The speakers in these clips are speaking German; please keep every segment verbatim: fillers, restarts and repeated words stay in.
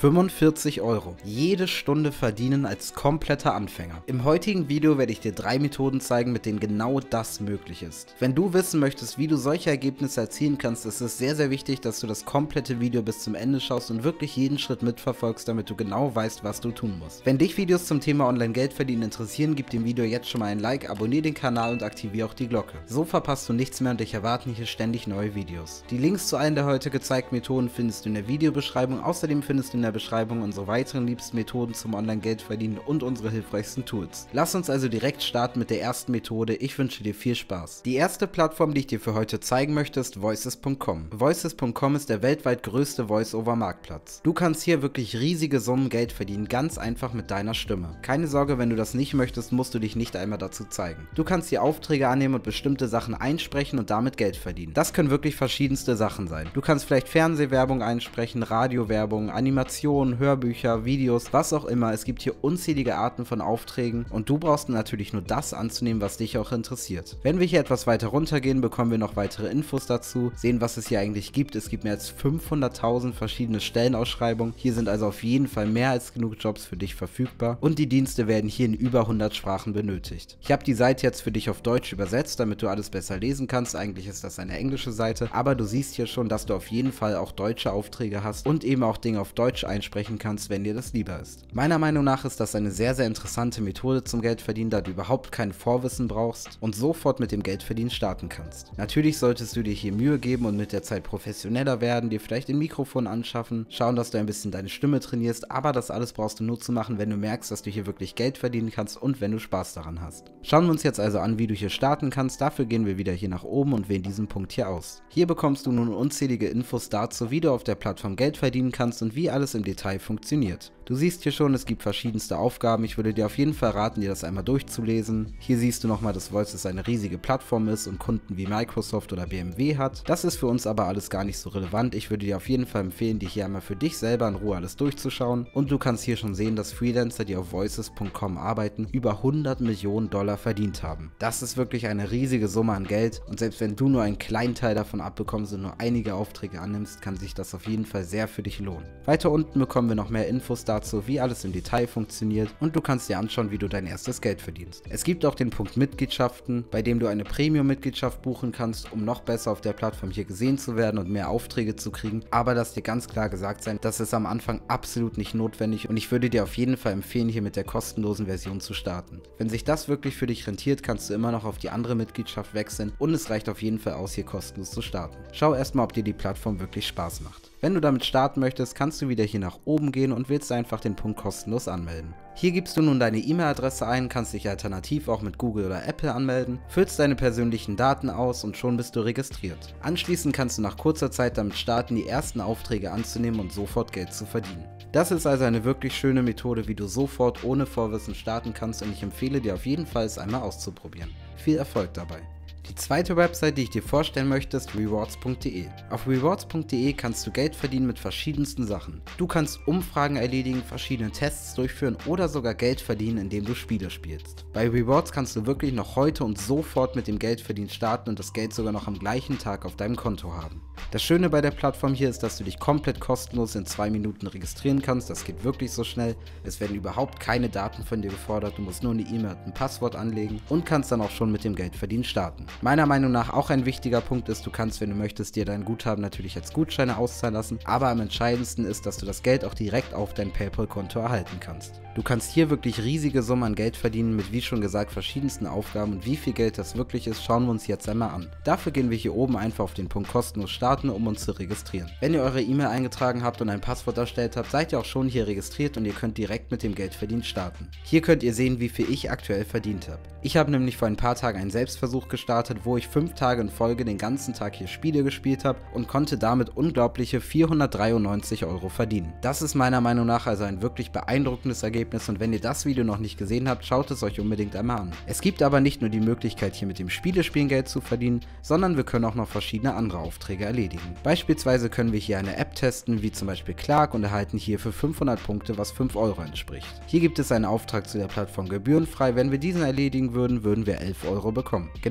fünfundvierzig Euro jede Stunde verdienen als kompletter Anfänger. Im heutigen Video werde ich dir drei Methoden zeigen, mit denen genau das möglich ist. Wenn du wissen möchtest, wie du solche Ergebnisse erzielen kannst, ist es sehr, sehr wichtig, dass du das komplette Video bis zum Ende schaust und wirklich jeden Schritt mitverfolgst, damit du genau weißt, was du tun musst. Wenn dich Videos zum Thema Online-Geld verdienen interessieren, gib dem Video jetzt schon mal ein Like, abonniere den Kanal und aktiviere auch die Glocke. So verpasst du nichts mehr und dich erwarten hier ständig neue Videos. Die Links zu allen der heute gezeigten Methoden findest du in der Videobeschreibung. Außerdem findest du in der Beschreibung unsere weiteren liebsten Methoden zum Online-Geld verdienen und unsere hilfreichsten Tools. Lass uns also direkt starten mit der ersten Methode. Ich wünsche dir viel Spaß. Die erste Plattform, die ich dir für heute zeigen möchte, ist Voices Punkt com. Voices Punkt com ist der weltweit größte Voice-over-Marktplatz. Du kannst hier wirklich riesige Summen Geld verdienen, ganz einfach mit deiner Stimme. Keine Sorge, wenn du das nicht möchtest, musst du dich nicht einmal dazu zeigen. Du kannst hier Aufträge annehmen und bestimmte Sachen einsprechen und damit Geld verdienen. Das können wirklich verschiedenste Sachen sein. Du kannst vielleicht Fernsehwerbung einsprechen, Radiowerbung, Animationen, Hörbücher, Videos, was auch immer. Es gibt hier unzählige Arten von Aufträgen und du brauchst natürlich nur das anzunehmen, was dich auch interessiert. Wenn wir hier etwas weiter runtergehen, bekommen wir noch weitere Infos dazu, sehen, was es hier eigentlich gibt. Es gibt mehr als fünfhunderttausend verschiedene Stellenausschreibungen. Hier sind also auf jeden Fall mehr als genug Jobs für dich verfügbar und die Dienste werden hier in über hundert Sprachen benötigt. Ich habe die Seite jetzt für dich auf Deutsch übersetzt, damit du alles besser lesen kannst. Eigentlich ist das eine englische Seite, aber du siehst hier schon, dass du auf jeden Fall auch deutsche Aufträge hast und eben auch Dinge auf Deutsch einsprechen kannst, wenn dir das lieber ist. Meiner Meinung nach ist das eine sehr, sehr interessante Methode zum Geldverdienen, da du überhaupt kein Vorwissen brauchst und sofort mit dem Geldverdienen starten kannst. Natürlich solltest du dir hier Mühe geben und mit der Zeit professioneller werden, dir vielleicht ein Mikrofon anschaffen, schauen, dass du ein bisschen deine Stimme trainierst, aber das alles brauchst du nur zu machen, wenn du merkst, dass du hier wirklich Geld verdienen kannst und wenn du Spaß daran hast. Schauen wir uns jetzt also an, wie du hier starten kannst. Dafür gehen wir wieder hier nach oben und wählen diesen Punkt hier aus. Hier bekommst du nun unzählige Infos dazu, wie du auf der Plattform Geld verdienen kannst und wie alles im Detail funktioniert. Du siehst hier schon, es gibt verschiedenste Aufgaben. Ich würde dir auf jeden Fall raten, dir das einmal durchzulesen. Hier siehst du nochmal, dass Voices eine riesige Plattform ist und Kunden wie Microsoft oder B M W hat. Das ist für uns aber alles gar nicht so relevant. Ich würde dir auf jeden Fall empfehlen, dir hier einmal für dich selber in Ruhe alles durchzuschauen. Und du kannst hier schon sehen, dass Freelancer, die auf Voices Punkt com arbeiten, über hundert Millionen Dollar verdient haben. Das ist wirklich eine riesige Summe an Geld und selbst wenn du nur einen kleinen Teil davon abbekommst und nur einige Aufträge annimmst, kann sich das auf jeden Fall sehr für dich lohnen. Weiter unten bekommen wir noch mehr Infos dazu, wie alles im Detail funktioniert und du kannst dir anschauen, wie du dein erstes Geld verdienst. Es gibt auch den Punkt Mitgliedschaften, bei dem du eine Premium-Mitgliedschaft buchen kannst, um noch besser auf der Plattform hier gesehen zu werden und mehr Aufträge zu kriegen, aber lass dir ganz klar gesagt sein, das ist am Anfang absolut nicht notwendig und ich würde dir auf jeden Fall empfehlen, hier mit der kostenlosen Version zu starten. Wenn sich das wirklich für dich rentiert, kannst du immer noch auf die andere Mitgliedschaft wechseln und es reicht auf jeden Fall aus, hier kostenlos zu starten. Schau erstmal, ob dir die Plattform wirklich Spaß macht. Wenn du damit starten möchtest, kannst du wieder hier nach oben gehen und wählst einfach den Punkt kostenlos anmelden. Hier gibst du nun deine E-Mail-Adresse ein, kannst dich alternativ auch mit Google oder Apple anmelden, füllst deine persönlichen Daten aus und schon bist du registriert. Anschließend kannst du nach kurzer Zeit damit starten, die ersten Aufträge anzunehmen und sofort Geld zu verdienen. Das ist also eine wirklich schöne Methode, wie du sofort ohne Vorwissen starten kannst und ich empfehle dir auf jeden Fall, es einmal auszuprobieren. Viel Erfolg dabei! Die zweite Website, die ich dir vorstellen möchte, ist Rewards Punkt de. Auf Rewards Punkt de kannst du Geld verdienen mit verschiedensten Sachen. Du kannst Umfragen erledigen, verschiedene Tests durchführen oder sogar Geld verdienen, indem du Spiele spielst. Bei Rewards kannst du wirklich noch heute und sofort mit dem Geldverdienen starten und das Geld sogar noch am gleichen Tag auf deinem Konto haben. Das Schöne bei der Plattform hier ist, dass du dich komplett kostenlos in zwei Minuten registrieren kannst. Das geht wirklich so schnell. Es werden überhaupt keine Daten von dir gefordert. Du musst nur eine E-Mail und ein Passwort anlegen und kannst dann auch schon mit dem Geldverdienen starten. Meiner Meinung nach auch ein wichtiger Punkt ist, du kannst, wenn du möchtest, dir dein Guthaben natürlich als Gutscheine auszahlen lassen, aber am entscheidendsten ist, dass du das Geld auch direkt auf dein PayPal-Konto erhalten kannst. Du kannst hier wirklich riesige Summen an Geld verdienen mit, wie schon gesagt, verschiedensten Aufgaben und wie viel Geld das wirklich ist, schauen wir uns jetzt einmal an. Dafür gehen wir hier oben einfach auf den Punkt kostenlos starten, um uns zu registrieren. Wenn ihr eure E-Mail eingetragen habt und ein Passwort erstellt habt, seid ihr auch schon hier registriert und ihr könnt direkt mit dem Geldverdienen starten. Hier könnt ihr sehen, wie viel ich aktuell verdient habe. Ich habe nämlich vor ein paar Tagen einen Selbstversuch gestartet, wo ich fünf Tage in Folge den ganzen Tag hier Spiele gespielt habe und konnte damit unglaubliche vierhundertdreiundneunzig Euro verdienen. Das ist meiner Meinung nach also ein wirklich beeindruckendes Ergebnis und wenn ihr das Video noch nicht gesehen habt, schaut es euch unbedingt einmal an. Es gibt aber nicht nur die Möglichkeit, hier mit dem Spielespielen Geld zu verdienen, sondern wir können auch noch verschiedene andere Aufträge erledigen. Beispielsweise können wir hier eine App testen, wie zum Beispiel Clark, und erhalten hier für fünfhundert Punkte, was fünf Euro entspricht. Hier gibt es einen Auftrag zu der Plattform gebührenfrei. Wenn wir diesen erledigen würden, würden wir elf Euro bekommen. Genauso gibt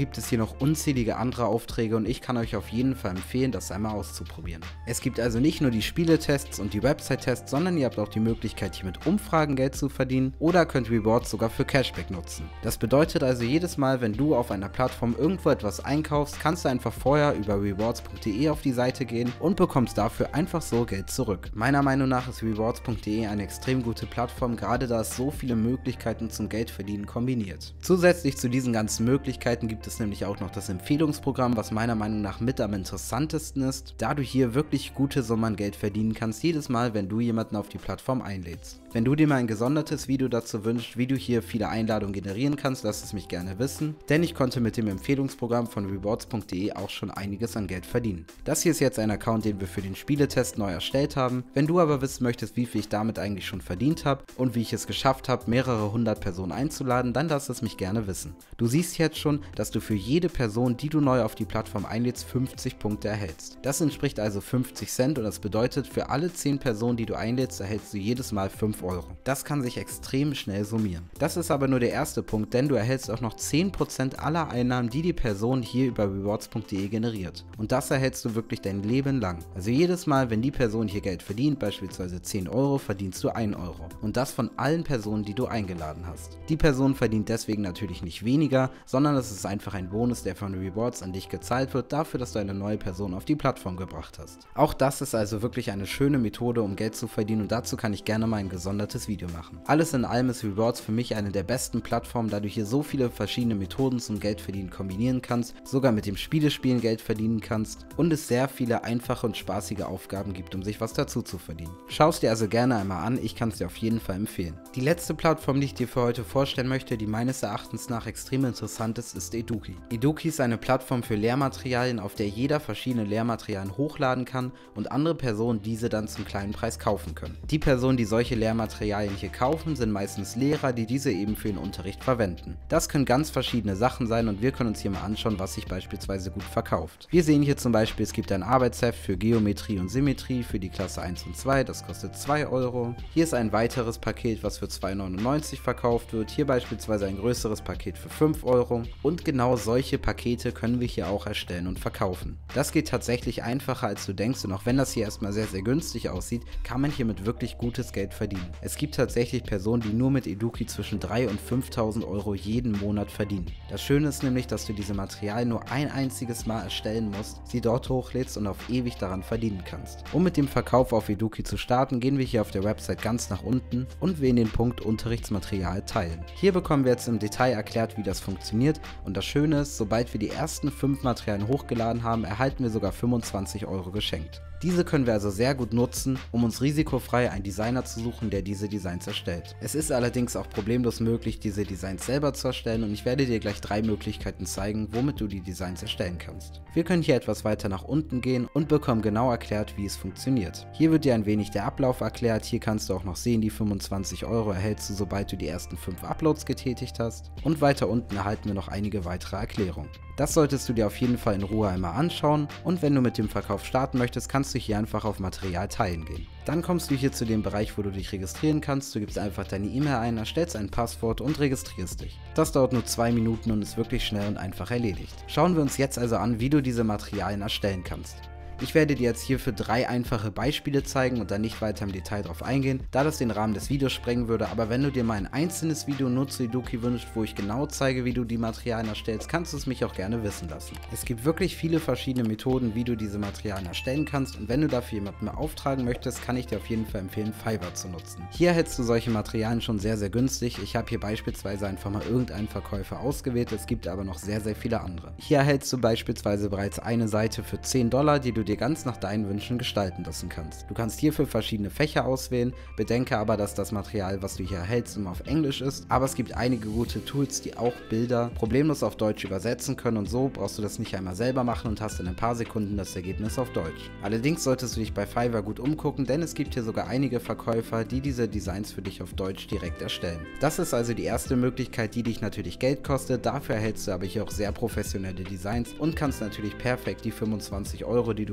gibt es hier noch unzählige andere Aufträge und ich kann euch auf jeden Fall empfehlen, das einmal auszuprobieren. Es gibt also nicht nur die Spieletests und die Website-Tests, sondern ihr habt auch die Möglichkeit, hier mit Umfragen Geld zu verdienen oder könnt Rewards sogar für Cashback nutzen. Das bedeutet also, jedes Mal, wenn du auf einer Plattform irgendwo etwas einkaufst, kannst du einfach vorher über rewards punkt de auf die Seite gehen und bekommst dafür einfach so Geld zurück. Meiner Meinung nach ist rewards punkt de eine extrem gute Plattform, gerade da es so viele Möglichkeiten zum Geldverdienen kombiniert. Zusätzlich zu diesen ganzen Möglichkeiten gibt es nämlich auch noch das Empfehlungsprogramm, was meiner Meinung nach mit am interessantesten ist, da du hier wirklich gute Summen an Geld verdienen kannst, jedes Mal, wenn du jemanden auf die Plattform einlädst. Wenn du dir mal ein gesondertes Video dazu wünschst, wie du hier viele Einladungen generieren kannst, lass es mich gerne wissen, denn ich konnte mit dem Empfehlungsprogramm von rewards punkt de auch schon einiges an Geld verdienen. Das hier ist jetzt ein Account, den wir für den Spieletest neu erstellt haben. Wenn du aber wissen möchtest, wie viel ich damit eigentlich schon verdient habe und wie ich es geschafft habe, mehrere hundert Personen einzuladen, dann lass es mich gerne wissen. Du siehst jetzt schon, dass du für jede Person, die du neu auf die Plattform einlädst, fünfzig Punkte erhältst. Das entspricht also fünfzig Cent und das bedeutet, für alle zehn Personen, die du einlädst, erhältst du jedes Mal fünf Euro. Das kann sich extrem schnell summieren. Das ist aber nur der erste Punkt, denn du erhältst auch noch zehn Prozent aller Einnahmen, die die Person hier über rewards punkt de generiert. Und das erhältst du wirklich dein Leben lang. Also jedes Mal, wenn die Person hier Geld verdient, beispielsweise zehn Euro, verdienst du ein Euro. Und das von allen Personen, die du eingeladen hast. Die Person verdient deswegen natürlich nicht weniger, sondern es ist einfach ein Bonus, der von Rewards an dich gezahlt wird, dafür, dass du eine neue Person auf die Plattform gebracht hast. Auch das ist also wirklich eine schöne Methode, um Geld zu verdienen, und dazu kann ich gerne mal ein gesondertes Video machen. Alles in allem ist Rewards für mich eine der besten Plattformen, da du hier so viele verschiedene Methoden zum Geldverdienen kombinieren kannst, sogar mit dem Spielespielen Geld verdienen kannst und es sehr viele einfache und spaßige Aufgaben gibt, um sich was dazu zu verdienen. Schau es dir also gerne einmal an, ich kann es dir auf jeden Fall empfehlen. Die letzte Plattform, die ich dir für heute vorstellen möchte, die meines Erachtens nach extrem interessant ist, ist Eduki. Eduki ist eine Plattform für Lehrmaterialien, auf der jeder verschiedene Lehrmaterialien hochladen kann und andere Personen diese dann zum kleinen Preis kaufen können. Die Personen, die solche Lehrmaterialien hier kaufen, sind meistens Lehrer, die diese eben für den Unterricht verwenden. Das können ganz verschiedene Sachen sein und wir können uns hier mal anschauen, was sich beispielsweise gut verkauft. Wir sehen hier zum Beispiel, es gibt ein Arbeitsheft für Geometrie und Symmetrie für die Klasse eins und zwei, das kostet zwei Euro. Hier ist ein weiteres Paket, was für zwei neunundneunzig verkauft wird, hier beispielsweise ein größeres Paket für fünf Euro und genau solche Pakete können wir hier auch erstellen und verkaufen. Das geht tatsächlich einfacher, als du denkst, und auch wenn das hier erstmal sehr sehr günstig aussieht, kann man hiermit wirklich gutes Geld verdienen. Es gibt tatsächlich Personen, die nur mit Eduki zwischen dreitausend und fünftausend Euro jeden Monat verdienen. Das Schöne ist nämlich, dass du diese Materialien nur ein einziges Mal erstellen musst, sie dort hochlädst und auf ewig daran verdienen kannst. Um mit dem Verkauf auf Eduki zu starten, gehen wir hier auf der Website ganz nach unten und wählen den Punkt Unterrichtsmaterial teilen. Hier bekommen wir jetzt im Detail erklärt, wie das funktioniert, und das Schöne ist, sobald wir die ersten fünf Materialien hochgeladen haben, erhalten wir sogar fünfundzwanzig Euro geschenkt. Diese können wir also sehr gut nutzen, um uns risikofrei einen Designer zu suchen, der diese Designs erstellt. Es ist allerdings auch problemlos möglich, diese Designs selber zu erstellen, und ich werde dir gleich drei Möglichkeiten zeigen, womit du die Designs erstellen kannst. Wir können hier etwas weiter nach unten gehen und bekommen genau erklärt, wie es funktioniert. Hier wird dir ein wenig der Ablauf erklärt, hier kannst du auch noch sehen, die fünfundzwanzig Euro erhältst du, sobald du die ersten fünf Uploads getätigt hast, und weiter unten erhalten wir noch einige weitere Erklärungen. Das solltest du dir auf jeden Fall in Ruhe einmal anschauen, und wenn du mit dem Verkauf starten möchtest, kannst du hier einfach auf Material teilen gehen. Dann kommst du hier zu dem Bereich, wo du dich registrieren kannst. Du gibst einfach deine E-Mail ein, erstellst ein Passwort und registrierst dich. Das dauert nur zwei Minuten und ist wirklich schnell und einfach erledigt. Schauen wir uns jetzt also an, wie du diese Materialien erstellen kannst. Ich werde dir jetzt hierfür drei einfache Beispiele zeigen und dann nicht weiter im Detail drauf eingehen, da das den Rahmen des Videos sprengen würde, aber wenn du dir mal ein einzelnes Video nur zu Eduki wünschst, wo ich genau zeige, wie du die Materialien erstellst, kannst du es mich auch gerne wissen lassen. Es gibt wirklich viele verschiedene Methoden, wie du diese Materialien erstellen kannst, und wenn du dafür jemanden beauftragen möchtest, kann ich dir auf jeden Fall empfehlen, Fiverr zu nutzen. Hier erhältst du solche Materialien schon sehr sehr günstig. Ich habe hier beispielsweise einfach mal irgendeinen Verkäufer ausgewählt, es gibt aber noch sehr sehr viele andere. Hier erhältst du beispielsweise bereits eine Seite für zehn Dollar, die du dir ganz nach deinen Wünschen gestalten lassen kannst. Du kannst hierfür verschiedene Fächer auswählen, bedenke aber, dass das Material, was du hier erhältst, immer auf Englisch ist, aber es gibt einige gute Tools, die auch Bilder problemlos auf Deutsch übersetzen können, und so brauchst du das nicht einmal selber machen und hast in ein paar Sekunden das Ergebnis auf Deutsch. Allerdings solltest du dich bei Fiverr gut umgucken, denn es gibt hier sogar einige Verkäufer, die diese Designs für dich auf Deutsch direkt erstellen. Das ist also die erste Möglichkeit, die dich natürlich Geld kostet, dafür erhältst du aber hier auch sehr professionelle Designs und kannst natürlich perfekt die fünfundzwanzig Euro, die du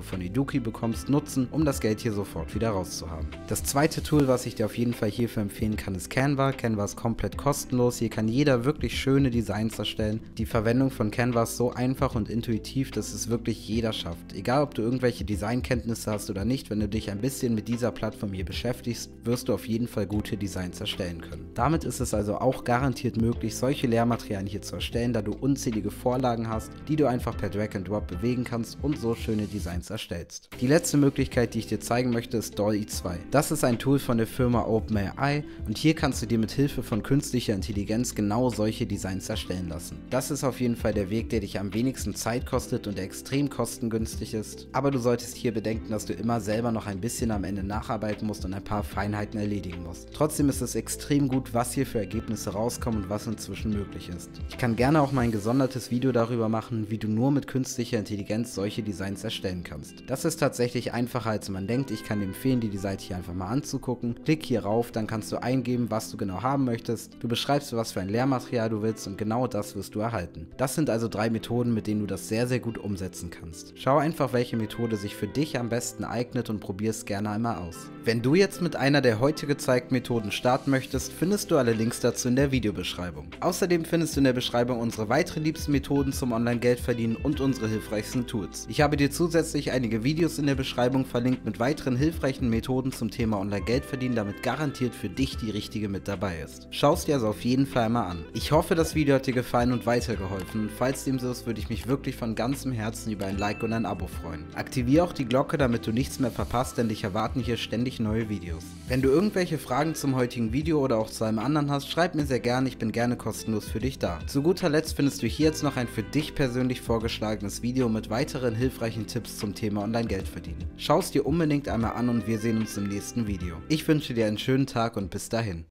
von Eduki bekommst, nutzen, um das Geld hier sofort wieder rauszuhaben. Das zweite Tool, was ich dir auf jeden Fall hierfür empfehlen kann, ist Canva. Canva ist komplett kostenlos. Hier kann jeder wirklich schöne Designs erstellen. Die Verwendung von Canva ist so einfach und intuitiv, dass es wirklich jeder schafft. Egal, ob du irgendwelche Designkenntnisse hast oder nicht, wenn du dich ein bisschen mit dieser Plattform hier beschäftigst, wirst du auf jeden Fall gute Designs erstellen können. Damit ist es also auch garantiert möglich, solche Lehrmaterialien hier zu erstellen, da du unzählige Vorlagen hast, die du einfach per Drag and Drop bewegen kannst und so schöne Designs erstellst. Die letzte Möglichkeit, die ich dir zeigen möchte, ist D A L L-E zwei. Das ist ein Tool von der Firma OpenAI und hier kannst du dir mit Hilfe von künstlicher Intelligenz genau solche Designs erstellen lassen. Das ist auf jeden Fall der Weg, der dich am wenigsten Zeit kostet und der extrem kostengünstig ist, aber du solltest hier bedenken, dass du immer selber noch ein bisschen am Ende nacharbeiten musst und ein paar Feinheiten erledigen musst. Trotzdem ist es extrem gut, was hier für Ergebnisse rauskommen und was inzwischen möglich ist. Ich kann gerne auch mal ein gesondertes Video darüber machen, wie du nur mit künstlicher Intelligenz solche Designs erstellen kannst. Das ist tatsächlich einfacher, als man denkt. Ich kann dir empfehlen, dir die Seite hier einfach mal anzugucken. Klick hier rauf, dann kannst du eingeben, was du genau haben möchtest. Du beschreibst, was für ein Lehrmaterial du willst und genau das wirst du erhalten. Das sind also drei Methoden, mit denen du das sehr, sehr gut umsetzen kannst. Schau einfach, welche Methode sich für dich am besten eignet und probier es gerne einmal aus. Wenn du jetzt mit einer der heute gezeigten Methoden starten möchtest, findest du alle Links dazu in der Videobeschreibung. Außerdem findest du in der Beschreibung unsere weiteren liebsten Methoden zum Online-Geld verdienen und unsere hilfreichsten Tools. Ich habe dir zusätzlich einige Videos in der Beschreibung verlinkt mit weiteren hilfreichen Methoden zum Thema Online-Geld verdienen, damit garantiert für dich die richtige mit dabei ist. Schau es dir also auf jeden Fall mal an. Ich hoffe, das Video hat dir gefallen und weitergeholfen. Falls dem so ist, würde ich mich wirklich von ganzem Herzen über ein Like und ein Abo freuen. Aktiviere auch die Glocke, damit du nichts mehr verpasst, denn dich erwarten hier ständig neue Videos. Wenn du irgendwelche Fragen zum heutigen Video oder auch zu einem anderen hast, schreib mir sehr gerne, ich bin gerne kostenlos für dich da. Zu guter Letzt findest du hier jetzt noch ein für dich persönlich vorgeschlagenes Video mit weiteren hilfreichen Tipps zum Thema Online-Geld verdienen. Schau es dir unbedingt einmal an und wir sehen uns im nächsten Video. Ich wünsche dir einen schönen Tag und bis dahin.